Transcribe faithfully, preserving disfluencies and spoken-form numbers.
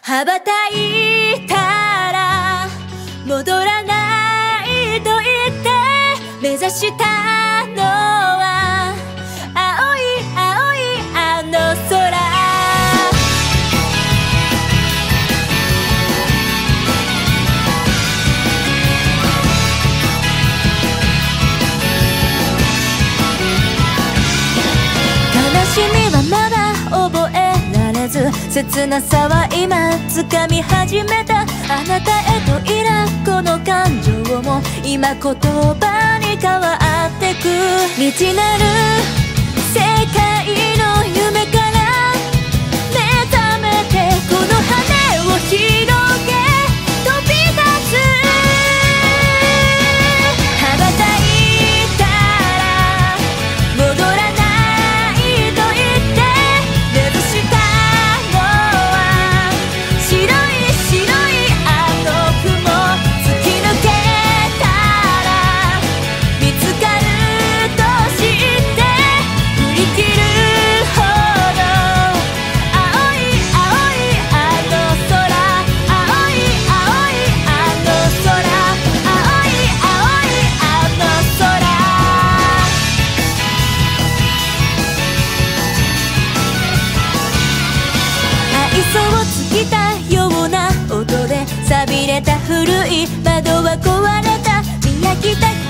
羽ばたいたら戻らないと言って目指したのは青い青いあの空。悲しみはまだ覚えられず、切なさは今掴み始めた。あなたへと抱くこの感情も今言葉に変わってく。未知なる世界の夢から目覚めて、この羽を広げ飛び出す。羽ばたいたら戻らないと言って目指したのは白い白いあの雲。突き抜けたら見つかると知って振り切るほど青い青いあの空。青い青いあの空。青い青いあの空。愛想を尽きたような音で錆びれた古い窓は壊れた。見飽きた